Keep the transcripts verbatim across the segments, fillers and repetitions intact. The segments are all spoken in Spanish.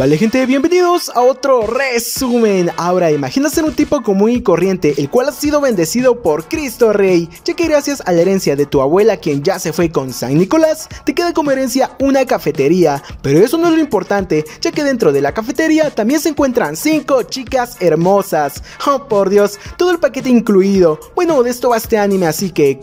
Vale gente, bienvenidos a otro resumen. Ahora imagina ser un tipo común y corriente, el cual ha sido bendecido por Cristo Rey, ya que gracias a la herencia de tu abuela, quien ya se fue con San Nicolás, te queda como herencia una cafetería. Pero eso no es lo importante, ya que dentro de la cafetería también se encuentran cinco chicas hermosas. Oh por Dios, todo el paquete incluido. Bueno, de esto va este anime, así que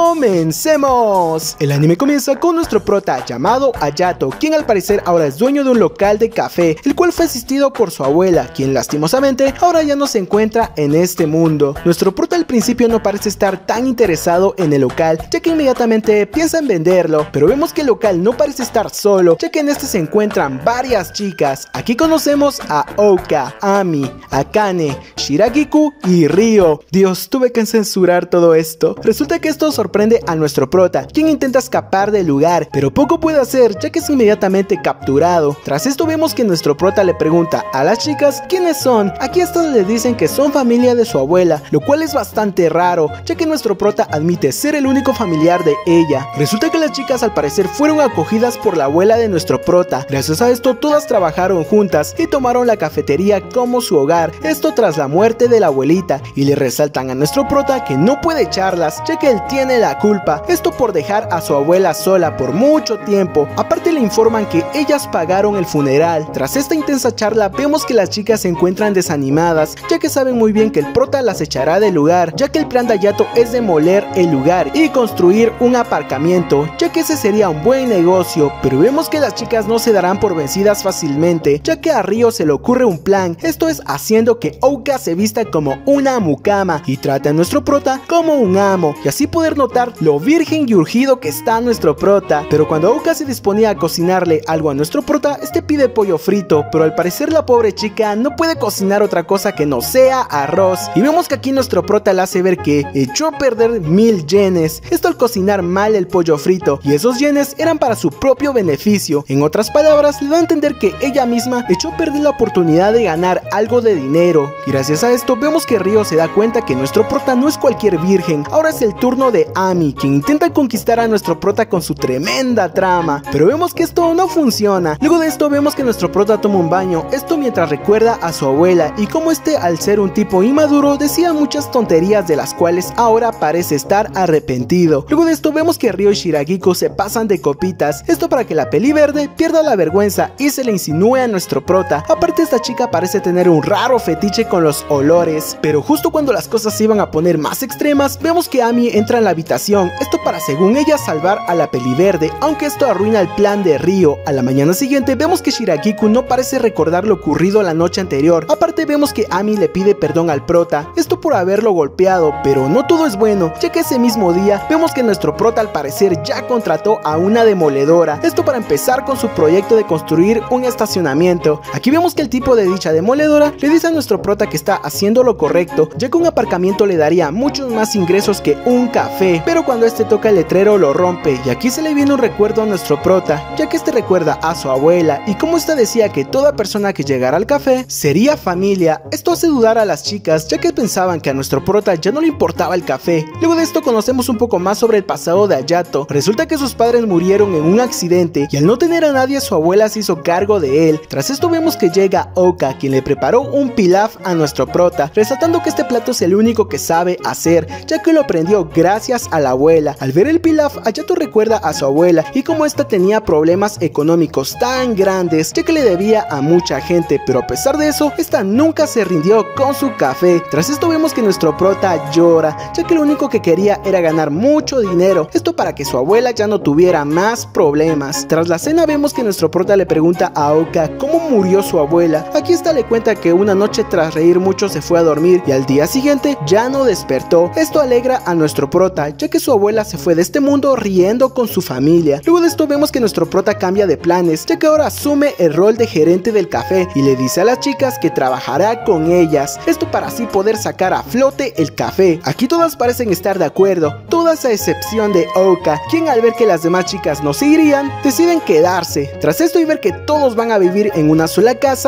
comencemos. El anime comienza con nuestro prota llamado Hayato, quien al parecer ahora es dueño de un local de café, el cual fue asistido por su abuela, quien lastimosamente ahora ya no se encuentra en este mundo. Nuestro prota al principio no parece estar tan interesado en el local, ya que inmediatamente piensa en venderlo, pero vemos que el local no parece estar solo, ya que en este se encuentran varias chicas. Aquí conocemos a Ouka, Ami, Akane, Shiragiku y Ryo. Dios, tuve que censurar todo esto. Resulta que esto sorprende a nuestro prota, quien intenta escapar del lugar, pero poco puede hacer, ya que es inmediatamente capturado. Tras esto vemos que nuestro prota le pregunta a las chicas quiénes son. Aquí estas le dicen que son familia de su abuela, lo cual es bastante raro, ya que nuestro prota admite ser el único familiar de ella. Resulta que las chicas al parecer fueron acogidas por la abuela de nuestro prota. Gracias a esto todas trabajaron juntas y tomaron la cafetería como su hogar, esto tras la muerte de la abuelita, y le resaltan a nuestro prota que no puede echarlas, ya que él tiene la culpa, esto por dejar a su abuela sola por mucho tiempo. Aparte le informan que ellas pagaron el funeral. Tras esta intensa charla vemos que las chicas se encuentran desanimadas, ya que saben muy bien que el prota las echará del lugar, ya que el plan de Hayato es demoler el lugar y construir un aparcamiento, ya que ese sería un buen negocio. Pero vemos que las chicas no se darán por vencidas fácilmente, ya que a Ryo se le ocurre un plan, esto es haciendo que Ouka se vista como una mucama y trate a nuestro prota como un amo, y así poder notar lo virgen y urgido que está nuestro prota. Pero cuando Ouka se disponía a cocinarle algo a nuestro prota, este pide pollo frito, pero al parecer la pobre chica no puede cocinar otra cosa que no sea arroz, y vemos que aquí nuestro prota le hace ver que echó a perder mil yenes, esto al cocinar mal el pollo frito, y esos yenes eran para su propio beneficio. En otras palabras, le da a entender que ella misma echó a perder la oportunidad de ganar algo de dinero, y gracias a esto vemos que Ryo se da cuenta que nuestro prota no es cualquier virgen. Ahora es el turno de Ami, quien intenta conquistar a nuestro prota con su tremenda trama, pero vemos que esto no funciona. Luego de esto vemos que nuestro prota toma un baño, esto mientras recuerda a su abuela, y como este al ser un tipo inmaduro decía muchas tonterías de las cuales ahora parece estar arrepentido. Luego de esto vemos que Ryo y Shiragiku se pasan de copitas, esto para que la peli verde pierda la vergüenza y se le insinúe a nuestro prota. Aparte esta chica parece tener un raro fetiche con los olores, pero justo cuando las cosas se iban a poner más extremas vemos que Ami entra en la habitación, esto para según ella salvar a la peli verde, aunque esto arruina el plan de Ryo. A la mañana siguiente vemos que Shiragiku no parece recordar lo ocurrido la noche anterior. Aparte vemos que Ami le pide perdón al prota, esto por haberlo golpeado, pero no todo es bueno, ya que ese mismo día vemos que nuestro prota al parecer ya contrató a una demoledora, esto para empezar con su proyecto de construir un estacionamiento. Aquí vemos que el tipo de dicha demoledora le dice a nuestro prota que está haciendo lo correcto, ya que un aparcamiento le daría muchos más ingresos que un café, pero cuando este toca el letrero lo rompe, y aquí se le viene un recuerdo a nuestro prota, ya que este recuerda a su abuela, y como esta decía que toda persona que llegara al café sería familia. Esto hace dudar a las chicas, ya que pensaban que a nuestro prota ya no le importaba el café. Luego de esto conocemos un poco más sobre el pasado de Hayato. Resulta que sus padres murieron en un accidente, y al no tener a nadie su abuela se hizo cargo de él. Tras esto vemos que llega Ouka, quien le preparó un pilaf a nuestro prota, resaltando que este plato es el único que sabe hacer, ya que lo aprendió gracias a la abuela. Al ver el pilaf, Hayato recuerda a su abuela y como esta tenía problemas económicos tan grandes, ya que le debía a mucha gente, pero a pesar de eso, esta nunca se rindió con su café. Tras esto vemos que nuestro prota llora, ya que lo único que quería era ganar mucho dinero, esto para que su abuela ya no tuviera más problemas. Tras la cena vemos que nuestro prota le pregunta a Ouka cómo murió su abuela. Aquí esta le cuenta que una noche tras reír mucho se fue a dormir y al día siguiente ya no despertó. Esto alegra a nuestro prota, ya que su abuela se fue de este mundo riendo con su familia. Luego de esto vemos que nuestro prota cambia de planes, ya que ahora asume el rol de gerente del café y le dice a las chicas que trabajará con ellas, esto para así poder sacar a flote el café. Aquí todas parecen estar de acuerdo, todas a excepción de Ouka, quien al ver que las demás chicas no se irían, deciden quedarse. Tras esto y ver que todos van a vivir en una sola casa, nuestro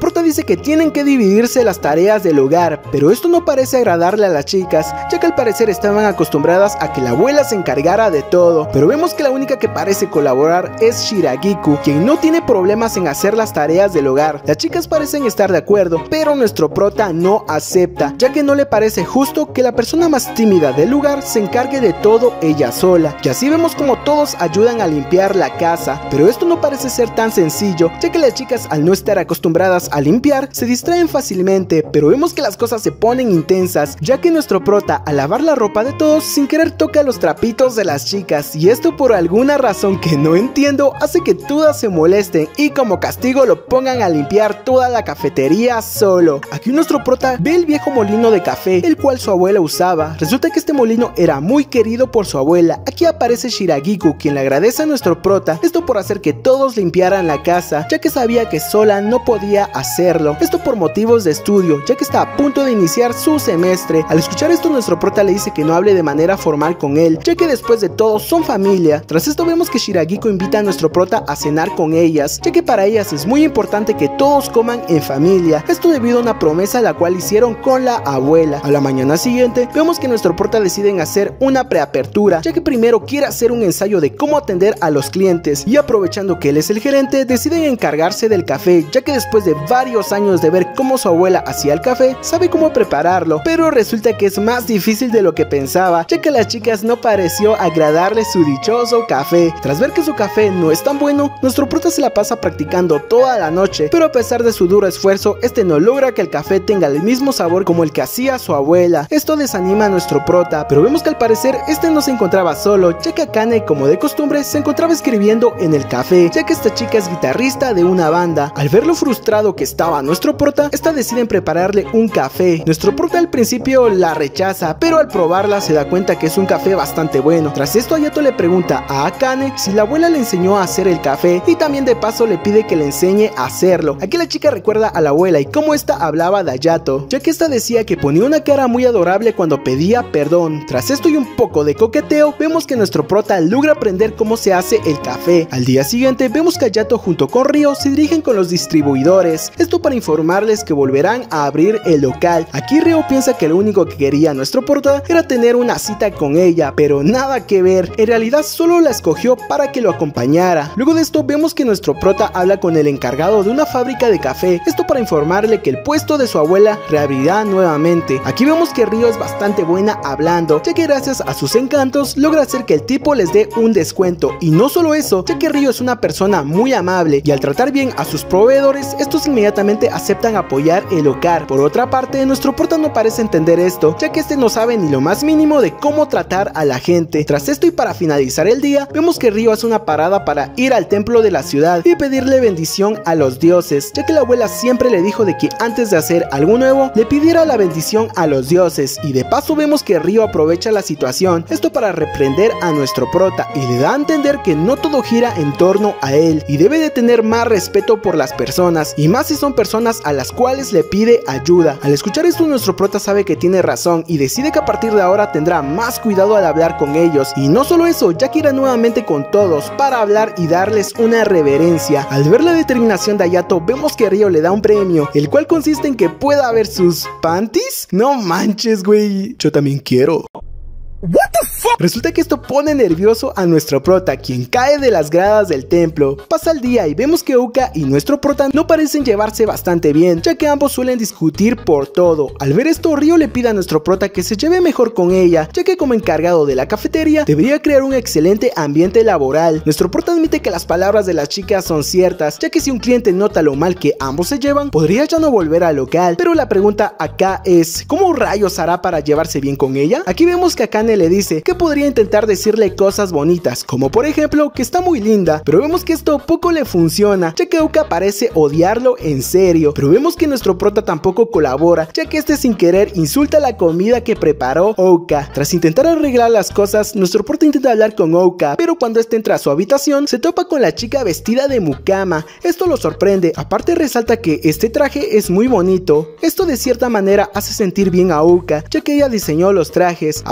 prota dice que tienen que dividirse las tareas del hogar, pero esto no parece agradarle a las chicas, ya que al parecer estaban acostumbradas a que la abuela se encargara de todo, pero vemos que la única que parece colaborar es Shiragiku, quien no tiene problemas en hacer las tareas del hogar. Las chicas parecen estar de acuerdo, pero nuestro prota no acepta, ya que no le parece justo que la persona más tímida del lugar se encargue de todo ella sola. Y así vemos como todos ayudan a limpiar la casa, pero esto no parece ser tan sencillo, ya que las chicas, al no estar acostumbradas a limpiar, se distraen fácilmente, pero vemos que las cosas se ponen intensas, ya que nuestro prota, al lavar la ropa de todos, sin querer toca los trapitos de las chicas, y esto por alguna razón que no entiendo hace que todas se molesten y como castigo lo pongan a limpiar toda la cafetería solo. Aquí nuestro prota ve el viejo molino de café, el cual su abuela usaba. Resulta que este molino era muy querido por su abuela. Aquí aparece Shiragiku, quien le agradece a nuestro prota, esto por hacer que todos limpiaran la casa, ya que sabía que sola no podía hacerlo, esto por motivos de estudio, ya que está a punto de iniciar su semestre. Al escuchar esto, nuestro prota le dice que no hable de manera formal con él, ya que después de todo son familia. Tras esto vemos que Shiragiku invita a nuestro prota a cenar con ellas, ya que para ellas es muy importante que todos coman en familia, esto debido a una promesa la cual hicieron con la abuela. A la mañana siguiente vemos que nuestro prota deciden hacer una preapertura, ya que primero quiere hacer un ensayo de cómo atender a los clientes, y aprovechando que él es el gerente, deciden encargarse del café, ya que después de varios años de ver cómo su abuela hacía el café, sabe cómo prepararlo, pero resulta que es más difícil de lo que pensaba, ya que a las chicas no pareció agradarle su dichoso café. Tras ver que su café no es tan bueno, nuestro prota se la pasa practicando toda la noche, pero a pesar de su duro esfuerzo, este no logra que el café tenga el mismo sabor como el que hacía su abuela. Esto desanima a nuestro prota, pero vemos que al parecer este no se encontraba solo, ya que Akane, como de costumbre, se encontraba escribiendo en el café, ya que esta chica es guitarrista de una banda. Al ver lo frustrado que estaba nuestro prota, esta deciden prepararle un café. Nuestro prota al principio la rechaza, pero al probarla se da cuenta que es un café bastante bueno. Tras esto, Hayato le pregunta a Akane si la abuela le enseñó a hacer el café, y también de paso le pide que le enseñe a hacerlo. Aquí la chica recuerda a la abuela y cómo esta hablaba de Hayato, ya que esta decía que ponía una cara muy adorable cuando pedía perdón. Tras esto y un poco de coqueteo, vemos que nuestro prota logra aprender cómo se hace el café. Al día siguiente vemos que Hayato junto con Ryo se dirigen con los distribuidores, esto para informarles que volverán a abrir el local. Aquí Ryo piensa que lo único que quería nuestro prota era tener una cita con ella, pero nada que ver, en realidad solo la escogió para que lo acompañara. Luego de esto vemos que nuestro prota habla con el encargado de una fábrica de café, esto para informarle que el puesto de su abuela reabrirá nuevamente. Aquí vemos que Ryo es bastante buena hablando, ya que gracias a sus encantos logra hacer que el tipo les dé un descuento, y no solo eso, ya que Ryo es una persona muy amable y al tratar bien a sus proveedores, estos inmediatamente aceptan apoyar el local. Por otra parte, nuestro prota no parece entender esto, ya que este no sabe ni lo más mínimo de cómo tratar a la gente. Tras esto y para finalizar el día, vemos que Ryo hace una parada para ir al templo de la ciudad y pedirle bendición a los dioses, ya que la abuela siempre le dijo de que antes de hacer algo nuevo, le pidiera la bendición a los dioses, y de paso vemos que Ryo aprovecha la situación, esto para reprender a nuestro prota, y le da a entender que no todo gira en torno a él, y debe de tener más respeto por las personas, y más si son personas a las cuales le pide ayuda. Al escuchar esto, nuestro prota sabe que tiene razón, y decide que a partir de ahora tendrá más cuidado al hablar con ellos, y no solo eso, ya que irá nuevamente con todos para hablar y darles una reverencia. Al ver la determinación de Hayato, vemos que Ryo le da un premio, el cual consiste en que pueda ver sus panties. No manches, güey, yo también quiero. What the fuck? Resulta que esto pone nervioso a nuestro prota, quien cae de las gradas del templo. Pasa el día y vemos que Ouka y nuestro prota no parecen llevarse bastante bien, ya que ambos suelen discutir por todo. Al ver esto, Ryo le pide a nuestro prota que se lleve mejor con ella, ya que como encargado de la cafetería debería crear un excelente ambiente laboral. Nuestro prota admite que las palabras de las chicas son ciertas, ya que si un cliente nota lo mal que ambos se llevan, podría ya no volver al local. Pero la pregunta acá es, ¿cómo rayos hará para llevarse bien con ella? Aquí vemos que Akane le dice que podría intentar decirle cosas bonitas, como por ejemplo que está muy linda, pero vemos que esto poco le funciona, ya que Ouka parece odiarlo en serio. Pero vemos que nuestro prota tampoco colabora, ya que este sin querer insulta la comida que preparó Ouka. Tras intentar arreglar las cosas, nuestro prota intenta hablar con Ouka, pero cuando este entra a su habitación se topa con la chica vestida de mucama. Esto lo sorprende, aparte resalta que este traje es muy bonito. Esto de cierta manera hace sentir bien a Ouka, ya que ella diseñó los trajes. Aparte esta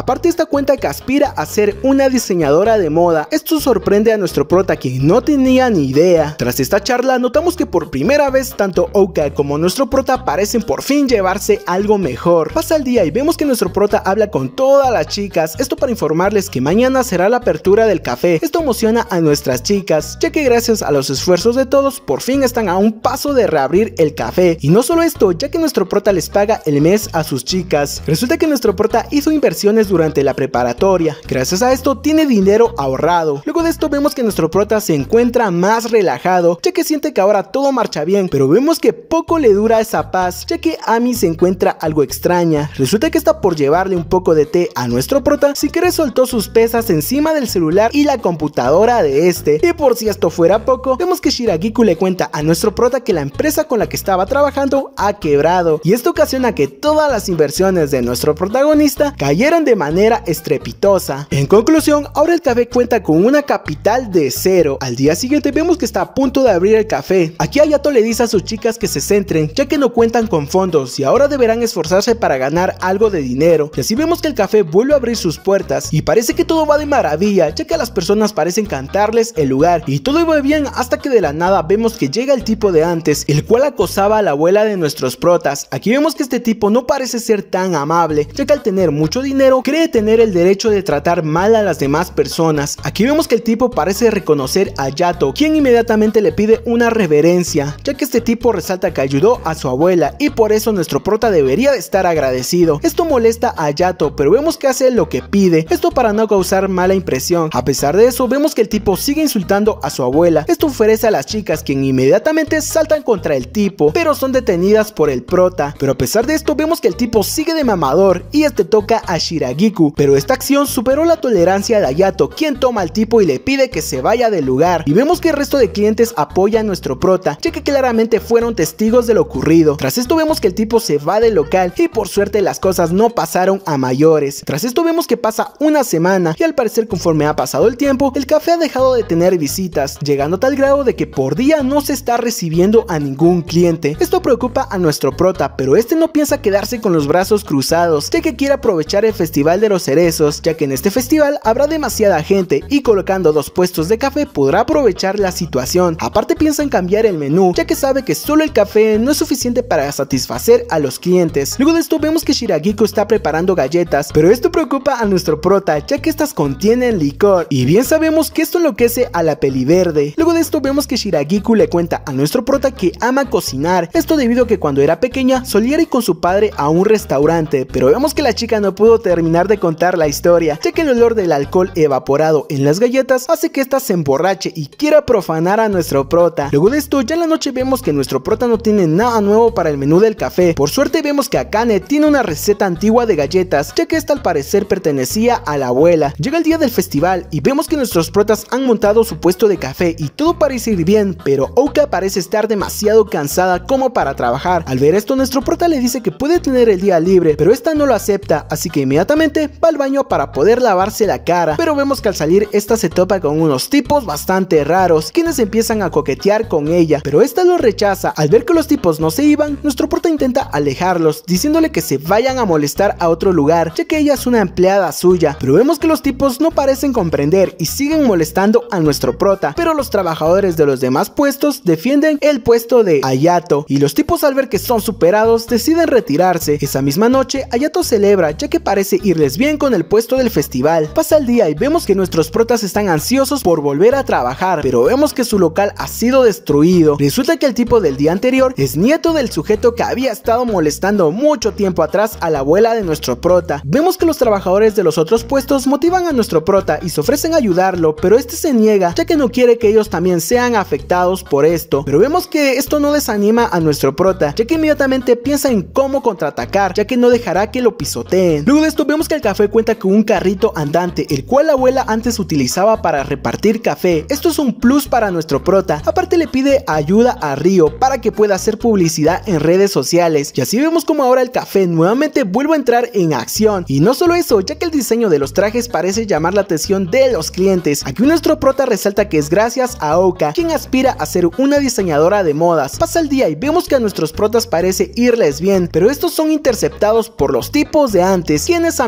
cuenta que aspira a ser una diseñadora de moda. Esto sorprende a nuestro prota, quien no tenía ni idea. Tras esta charla notamos que por primera vez tanto Ouka como nuestro prota parecen por fin llevarse algo mejor. Pasa el día y vemos que nuestro prota habla con todas las chicas, esto para informarles que mañana será la apertura del café. Esto emociona a nuestras chicas, ya que gracias a los esfuerzos de todos por fin están a un paso de reabrir el café. Y no solo esto, ya que nuestro prota les paga el mes a sus chicas. Resulta que nuestro prota hizo inversiones durante la preparatoria, gracias a esto tiene dinero ahorrado. Luego de esto vemos que nuestro prota se encuentra más relajado, ya que siente que ahora todo marcha bien, pero vemos que poco le dura esa paz, ya que Amy se encuentra algo extraña. Resulta que está por llevarle un poco de té a nuestro prota, sin querer soltó sus pesas encima del celular y la computadora de este. Y por si esto fuera poco, vemos que Shiragiku le cuenta a nuestro prota que la empresa con la que estaba trabajando ha quebrado, y esto ocasiona que todas las inversiones de nuestro protagonista cayeran de manera estrepitosa. En conclusión, ahora el café cuenta con una capital de cero. Al día siguiente vemos que está a punto de abrir el café. Aquí Hayato le dice a sus chicas que se centren, ya que no cuentan con fondos y ahora deberán esforzarse para ganar algo de dinero. Y así vemos que el café vuelve a abrir sus puertas y parece que todo va de maravilla, ya que a las personas parecen cantarles el lugar y todo iba bien, hasta que de la nada vemos que llega el tipo de antes, el cual acosaba a la abuela de nuestros protas. Aquí vemos que este tipo no parece ser tan amable, ya que al tener mucho dinero cree tener el derecho de tratar mal a las demás personas. Aquí vemos que el tipo parece reconocer a Hayato, quien inmediatamente le pide una reverencia, ya que este tipo resalta que ayudó a su abuela y por eso nuestro prota debería de estar agradecido. Esto molesta a Hayato, pero vemos que hace lo que pide, esto para no causar mala impresión. A pesar de eso, vemos que el tipo sigue insultando a su abuela. Esto ofrece a las chicas, quien inmediatamente saltan contra el tipo, pero son detenidas por el prota. Pero a pesar de esto, vemos que el tipo sigue de mamador y este toca a Shiragiku, pero esta acción superó la tolerancia de Hayato, quien toma al tipo y le pide que se vaya del lugar. Y vemos que el resto de clientes apoya a nuestro prota, ya que claramente fueron testigos de lo ocurrido. Tras esto vemos que el tipo se va del local y por suerte las cosas no pasaron a mayores. Tras esto vemos que pasa una semana y al parecer, conforme ha pasado el tiempo, el café ha dejado de tener visitas, llegando a tal grado de que por día no se está recibiendo a ningún cliente. Esto preocupa a nuestro prota, pero este no piensa quedarse con los brazos cruzados, ya que quiere aprovechar el festival de los cerezos, ya que en este festival habrá demasiada gente y colocando dos puestos de café podrá aprovechar la situación. Aparte piensa en cambiar el menú, ya que sabe que solo el café no es suficiente para satisfacer a los clientes. Luego de esto vemos que Shiragiku está preparando galletas, pero esto preocupa a nuestro prota, ya que estas contienen licor y bien sabemos que esto enloquece a la peliverde. Luego de esto vemos que Shiragiku le cuenta a nuestro prota que ama cocinar, esto debido a que cuando era pequeña solía ir con su padre a un restaurante, pero vemos que la chica no pudo terminar de contar la historia, ya que el olor del alcohol evaporado en las galletas hace que ésta se emborrache y quiera profanar a nuestro prota. Luego de esto, ya en la noche vemos que nuestro prota no tiene nada nuevo para el menú del café. Por suerte vemos que Akane tiene una receta antigua de galletas, ya que esta al parecer pertenecía a la abuela. Llega el día del festival y vemos que nuestros protas han montado su puesto de café y todo parece ir bien, pero Ouka parece estar demasiado cansada como para trabajar. Al ver esto, nuestro prota le dice que puede tener el día libre, pero esta no lo acepta, así que inmediatamente va al baño para poder lavarse la cara. Pero vemos que al salir esta se topa con unos tipos bastante raros, quienes empiezan a coquetear con ella, pero esta lo rechaza. Al ver que los tipos no se iban, nuestro prota intenta alejarlos, diciéndole que se vayan a molestar a otro lugar, ya que ella es una empleada suya. Pero vemos que los tipos no parecen comprender y siguen molestando a nuestro prota, pero los trabajadores de los demás puestos defienden el puesto de Hayato, y los tipos, al ver que son superados, deciden retirarse. Esa misma noche Hayato celebra, ya que parece irles bien con el puesto del festival. Pasa el día y vemos que nuestros protas están ansiosos por volver a trabajar, pero vemos que su local ha sido destruido. Resulta que el tipo del día anterior es nieto del sujeto que había estado molestando mucho tiempo atrás a la abuela de nuestro prota. Vemos que los trabajadores de los otros puestos motivan a nuestro prota y se ofrecen a ayudarlo, pero este se niega, ya que no quiere que ellos también sean afectados por esto. Pero vemos que esto no desanima a nuestro prota, ya que inmediatamente piensa en cómo contraatacar, ya que no dejará que lo pisoteen. Luego de esto vemos que el café cuenta con un carrito andante, el cual la abuela antes utilizaba para repartir café. Esto es un plus para nuestro prota. Aparte le pide ayuda a Ryo para que pueda hacer publicidad en redes sociales, y así vemos como ahora el café nuevamente vuelve a entrar en acción. Y no solo eso, ya que el diseño de los trajes parece llamar la atención de los clientes. Aquí nuestro prota resalta que es gracias a Ouka, quien aspira a ser una diseñadora de modas. Pasa el día y vemos que a nuestros protas parece irles bien, pero estos son interceptados por los tipos de antes, quienes amenazan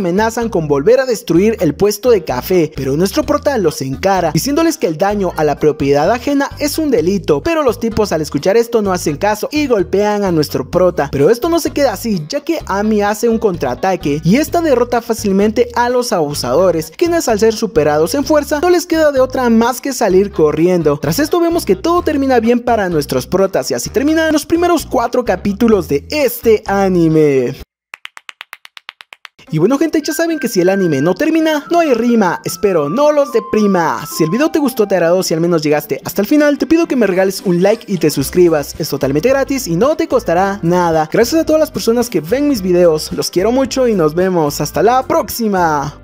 amenazan con volver a destruir el puesto de café, pero nuestro prota los encara, diciéndoles que el daño a la propiedad ajena es un delito, pero los tipos al escuchar esto no hacen caso y golpean a nuestro prota. Pero esto no se queda así, ya que Amy hace un contraataque y esta derrota fácilmente a los abusadores, quienes al ser superados en fuerza no les queda de otra más que salir corriendo. Tras esto vemos que todo termina bien para nuestros protas y así terminan los primeros cuatro capítulos de este anime. Y bueno gente, ya saben que si el anime no termina, no hay rima, espero no los deprima. Si el video te gustó, te agradó, si al menos llegaste hasta el final, te pido que me regales un like y te suscribas, es totalmente gratis y no te costará nada. Gracias a todas las personas que ven mis videos, los quiero mucho y nos vemos hasta la próxima.